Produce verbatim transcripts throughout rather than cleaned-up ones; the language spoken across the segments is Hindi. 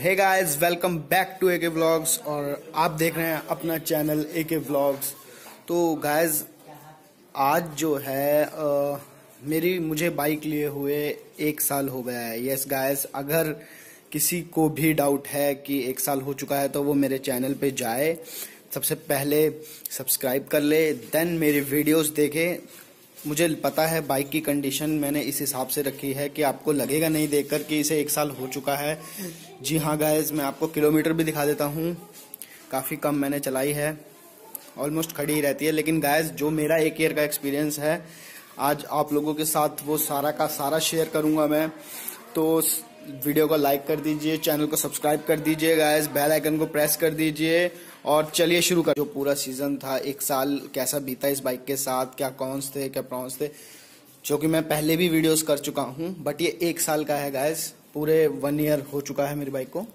Hey guys, welcome back to AK vlogs और आप देख रहे हैं अपना चैनल एके व्लॉग्स। तो गाइस आज जो है आ, मेरी मुझे बाइक लिए हुए एक साल हो गया है। यस गाइस, अगर किसी को भी डाउट है कि एक साल हो चुका है तो वो मेरे चैनल पे जाए, सबसे पहले सब्सक्राइब कर ले, देन मेरी वीडियोस देखे। मुझे पता है बाइक की कंडीशन मैंने इस हिसाब से रखी है कि आपको लगेगा नहीं देखकर कि इसे एक साल हो चुका है। जी हाँ गाइस, मैं आपको किलोमीटर भी दिखा देता हूँ। काफ़ी कम मैंने चलाई है, ऑलमोस्ट खड़ी ही रहती है। लेकिन गाइस जो मेरा एक ईयर का एक्सपीरियंस है आज आप लोगों के साथ वो सारा का सारा शेयर करूँगा मैं। तो वीडियो को लाइक कर दीजिए, चैनल को सब्सक्राइब कर दीजिए गाइस, बेल आइकन को प्रेस कर दीजिए और चलिए शुरू कर। जो पूरा सीजन था, एक साल कैसा बीता इस बाइक के साथ, क्या कॉन्स थे क्या प्रॉन्स थे, जो कि मैं पहले भी वीडियोस कर चुका हूं, बट ये एक साल का है गाइस, पूरे वन ईयर हो चुका है मेरी बाइक को।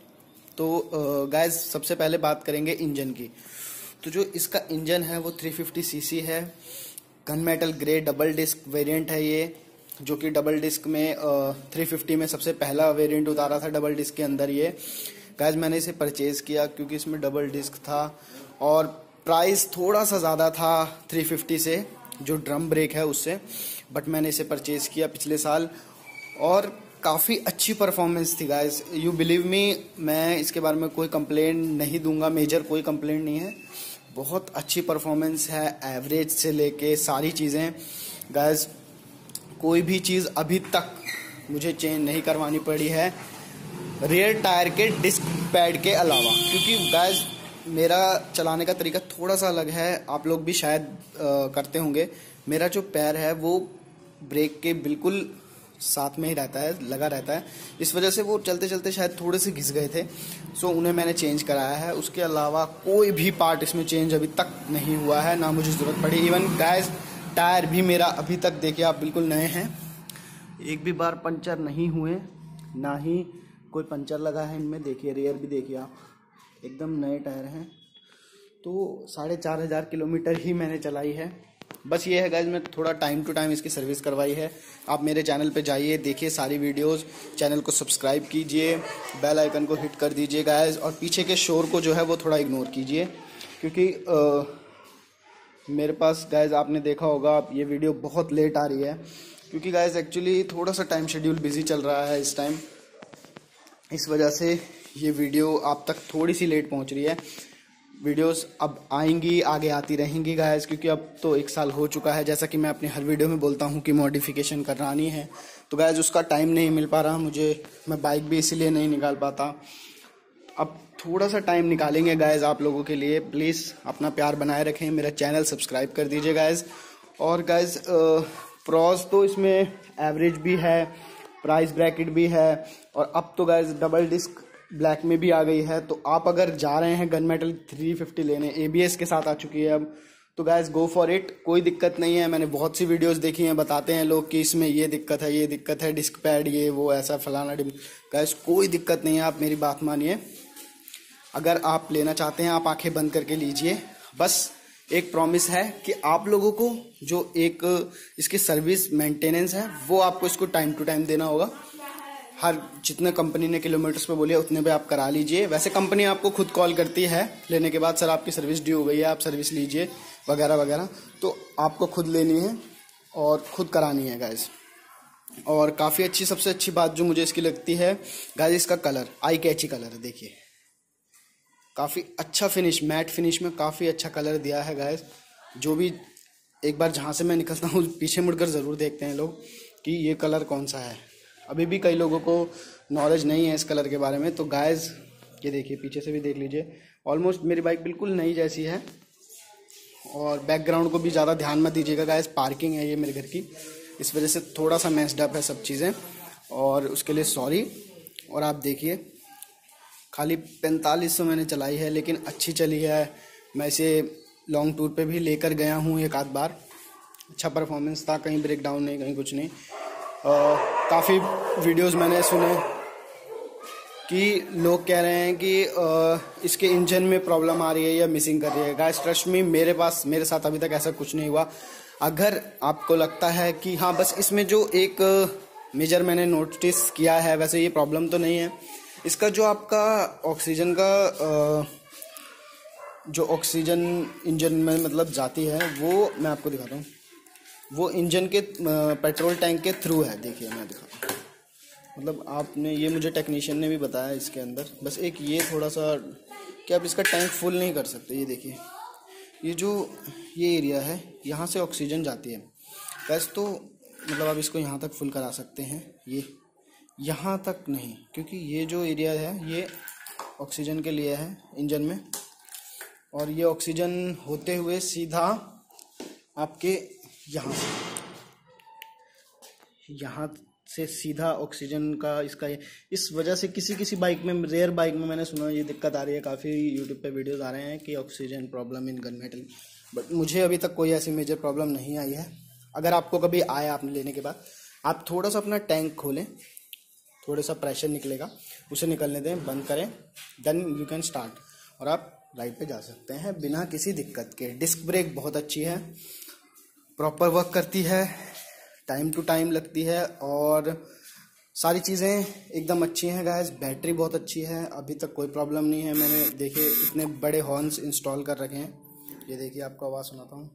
तो गाइस सबसे पहले बात करेंगे इंजन की। तो जो इसका इंजन है वो थ्री फिफ्टी सीसी है, gun metal grey double disc variant है ये, जो कि डबल डिस्क में थ्री फिफ्टी में सबसे पहला वेरिएंट उतारा था डबल डिस्क के अंदर ये। गाइस मैंने इसे परचेज किया क्योंकि इसमें डबल डिस्क था और प्राइस थोड़ा सा ज़्यादा था थ्री फिफ्टी से, जो ड्रम ब्रेक है उससे, बट मैंने इसे परचेज किया पिछले साल और काफ़ी अच्छी परफॉर्मेंस थी गाइस। यू बिलीव मी, मैं इसके बारे में कोई कंप्लेंट नहीं दूंगा, मेजर कोई कंप्लेंट नहीं है। बहुत अच्छी परफॉर्मेंस है, एवरेज से लेके सारी चीज़ें गाइस। कोई भी चीज़ अभी तक मुझे चेंज नहीं करवानी पड़ी है रियर टायर के डिस्क पैड के अलावा, क्योंकि गाइस मेरा चलाने का तरीका थोड़ा सा अलग है, आप लोग भी शायद आ, करते होंगे। मेरा जो पैर है वो ब्रेक के बिल्कुल साथ में ही रहता है, लगा रहता है, इस वजह से वो चलते चलते शायद थोड़े से घिस गए थे, सो उन्हें मैंने चेंज कराया है। उसके अलावा कोई भी पार्ट इसमें चेंज अभी तक नहीं हुआ है, ना मुझे ज़रूरत पड़ी। इवन गाइस टायर भी मेरा अभी तक देखिए आप बिल्कुल नए हैं, एक भी बार पंचर नहीं हुए, ना ही कोई पंचर लगा है इनमें। देखिए रियर भी देखिए आप, एकदम नए टायर हैं। तो साढ़े चार हज़ार किलोमीटर ही मैंने चलाई है। बस ये है गाइस, मैं थोड़ा टाइम टू टाइम इसकी सर्विस करवाई है। आप मेरे चैनल पे जाइए, देखिए सारी वीडियोस, चैनल को सब्सक्राइब कीजिए, बेल आइकन को हिट कर दीजिए गाइस, और पीछे के शोर को जो है वो थोड़ा इग्नोर कीजिए, क्योंकि आ, मेरे पास गाइस आपने देखा होगा आप ये वीडियो बहुत लेट आ रही है, क्योंकि गाइस एक्चुअली थोड़ा सा टाइम शेड्यूल बिजी चल रहा है इस टाइम, इस वजह से ये वीडियो आप तक थोड़ी सी लेट पहुंच रही है। वीडियोस अब आएंगी, आगे आती रहेंगी गाइस, क्योंकि अब तो एक साल हो चुका है। जैसा कि मैं अपनी हर वीडियो में बोलता हूं कि मॉडिफिकेशन करानी है, तो गाइस उसका टाइम नहीं मिल पा रहा मुझे, मैं बाइक भी इसीलिए नहीं निकाल पाता। अब थोड़ा सा टाइम निकालेंगे गाइस आप लोगों के लिए। प्लीज़ अपना प्यार बनाए रखें, मेरा चैनल सब्सक्राइब कर दीजिए गाइस। और गाइस प्रॉस तो इसमें एवरेज भी है, प्राइस ब्रैकेट भी है, और अब तो गाइस डबल डिस्क ब्लैक में भी आ गई है। तो आप अगर जा रहे हैं गन मेटल थ्री फिफ्टी लेने, एबीएस के साथ आ चुकी है अब, तो गाइस गो फॉर इट, कोई दिक्कत नहीं है। मैंने बहुत सी वीडियोस देखी हैं, बताते हैं लोग कि इसमें ये दिक्कत है, ये दिक्कत है, डिस्क पैड ये वो ऐसा फलाना डिम। गाइस कोई दिक्कत नहीं है, आप मेरी बात मानिए। अगर आप लेना चाहते हैं आप आंखें बंद करके लीजिए। बस एक प्रॉमिस है कि आप लोगों को जो एक इसकी सर्विस मेंटेनेंस है वो आपको इसको टाइम टू टाइम देना होगा। हर जितने कंपनी ने किलोमीटर्स पे बोले उतने पे आप करा लीजिए। वैसे कंपनी आपको खुद कॉल करती है लेने के बाद, सर आपकी सर्विस ड्यू हो गई है, आप सर्विस लीजिए वगैरह वगैरह, तो आपको खुद लेनी है और खुद करानी है गाइस। और काफ़ी अच्छी, सबसे अच्छी बात जो मुझे इसकी लगती है गाइस, इसका कलर आई कैची कलर है। देखिए काफ़ी अच्छा फिनिश, मैट फिनिश में काफ़ी अच्छा कलर दिया है गाइस। जो भी एक बार जहाँ से मैं निकलता हूँ पीछे मुड़कर ज़रूर देखते हैं लोग कि ये कलर कौन सा है। अभी भी कई लोगों को नॉलेज नहीं है इस कलर के बारे में। तो गाइस ये देखिए, पीछे से भी देख लीजिए, ऑलमोस्ट मेरी बाइक बिल्कुल नई जैसी है। और बैकग्राउंड को भी ज़्यादा ध्यान मत दीजिएगा गाइस, पार्किंग है ये मेरे घर की, इस वजह से थोड़ा सा मैस्ड अप है सब चीज़ें, और उसके लिए सॉरी। और आप देखिए खाली पैंतालीस सौ मैंने चलाई है, लेकिन अच्छी चली है। मैं इसे लॉन्ग टूर पे भी लेकर गया हूँ एक आध बार, अच्छा परफॉर्मेंस था, कहीं ब्रेक डाउन नहीं, कहीं कुछ नहीं। काफ़ी वीडियोस मैंने सुने कि लोग कह रहे हैं कि आ, इसके इंजन में प्रॉब्लम आ रही है या मिसिंग कर रही है। गाइस ट्रस्ट मी, मेरे पास मेरे साथ अभी तक ऐसा कुछ नहीं हुआ। अगर आपको लगता है कि हाँ बस इसमें जो एक मेजर मैंने नोटिस किया है, वैसे ये प्रॉब्लम तो नहीं है, इसका जो आपका ऑक्सीजन का आ, जो ऑक्सीजन इंजन में मतलब जाती है वो मैं आपको दिखाता हूँ। वो इंजन के पेट्रोल टैंक के थ्रू है। देखिए मैं दिखाता हूँ, मतलब आपने ये मुझे टेक्नीशियन ने भी बताया इसके अंदर। बस एक ये थोड़ा सा कि आप इसका टैंक फुल नहीं कर सकते। ये देखिए, ये जो ये एरिया है यहाँ से ऑक्सीजन जाती है बस, तो मतलब आप इसको यहाँ तक फुल करा सकते हैं। ये यहाँ तक नहीं, क्योंकि ये जो एरिया है ये ऑक्सीजन के लिए है इंजन में, और ये ऑक्सीजन होते हुए सीधा आपके यहाँ से यहाँ से सीधा ऑक्सीजन का इसका ये, इस वजह से किसी किसी बाइक में, रेयर बाइक में मैंने सुना ये दिक्कत आ रही है। काफ़ी यूट्यूब पे वीडियोस आ रहे हैं कि oxygen problem in gun metal, but मुझे अभी तक कोई ऐसी मेजर प्रॉब्लम नहीं आई है। अगर आपको कभी आया आपने लेने के बाद, आप थोड़ा सा अपना टैंक खोलें, थोड़ा सा प्रेशर निकलेगा, उसे निकलने दें, बंद करें, देन यू कैन स्टार्ट, और आप राइड पे जा सकते हैं बिना किसी दिक्कत के। डिस्क ब्रेक बहुत अच्छी है, प्रॉपर वर्क करती है, टाइम टू टाइम लगती है, और सारी चीज़ें एकदम अच्छी हैं गाइस। बैटरी बहुत अच्छी है, अभी तक कोई प्रॉब्लम नहीं है। मैंने देखे इतने बड़े हॉर्न्स इंस्टॉल कर रखे हैं। ये देखिए, आपको आवाज़ सुनाता हूँ,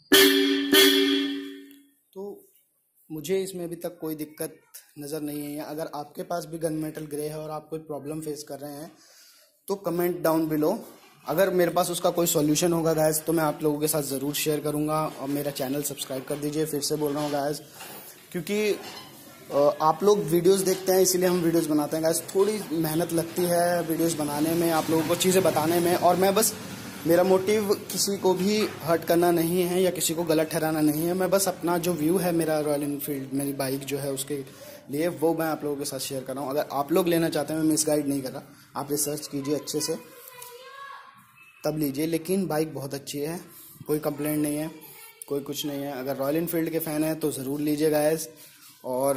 तो मुझे इसमें अभी तक कोई दिक्कत नज़र नहीं है। अगर आपके पास भी गन मेटल ग्रे है और आप कोई प्रॉब्लम फेस कर रहे हैं तो कमेंट डाउन बिलो। अगर मेरे पास उसका कोई सॉल्यूशन होगा गाइस तो मैं आप लोगों के साथ ज़रूर शेयर करूंगा। और मेरा चैनल सब्सक्राइब कर दीजिए, फिर से बोल रहा हूँ गाइस, क्योंकि आप लोग वीडियोस देखते हैं इसीलिए हम वीडियोस बनाते हैं गाइस। थोड़ी मेहनत लगती है वीडियोस बनाने में, आप लोगों को चीज़ें बताने में, और मैं बस, मेरा मोटिव किसी को भी हर्ट करना नहीं है या किसी को गलत ठहराना नहीं है। मैं बस अपना जो व्यू है मेरा रॉयल इनफील्ड, मेरी बाइक जो है उसके लिए, वो मैं आप लोगों के साथ शेयर कर रहा हूँ। अगर आप लोग लेना चाहते हैं, मैं मिसगाइड नहीं कर रहा, आप रिसर्च कीजिए अच्छे से तब लीजिए। लेकिन बाइक बहुत अच्छी है, कोई कंप्लेंट नहीं है, कोई कुछ नहीं है। अगर रॉयल इनफील्ड के फ़ैन हैं तो ज़रूर लीजिए गाइस। और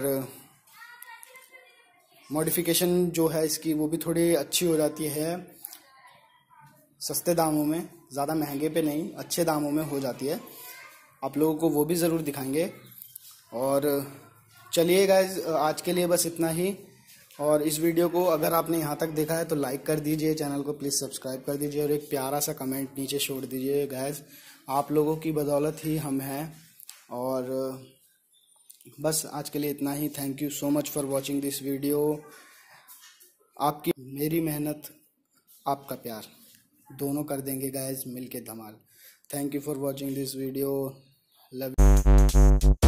मॉडिफिकेशन जो है इसकी वो भी थोड़ी अच्छी हो जाती है, सस्ते दामों में, ज़्यादा महंगे पे नहीं, अच्छे दामों में हो जाती है। आप लोगों को वो भी ज़रूर दिखाएंगे। और चलिए गाइस, आज के लिए बस इतना ही। और इस वीडियो को अगर आपने यहाँ तक देखा है तो लाइक कर दीजिए, चैनल को प्लीज़ सब्सक्राइब कर दीजिए, और एक प्यारा सा कमेंट नीचे छोड़ दीजिए गाइस। आप लोगों की बदौलत ही हम हैं। और बस आज के लिए इतना ही। Thank you so much for watching this video. आपकी, मेरी मेहनत, आपका प्यार, दोनों कर देंगे गाइस मिल के धमाल। Thank you for watching this video. Love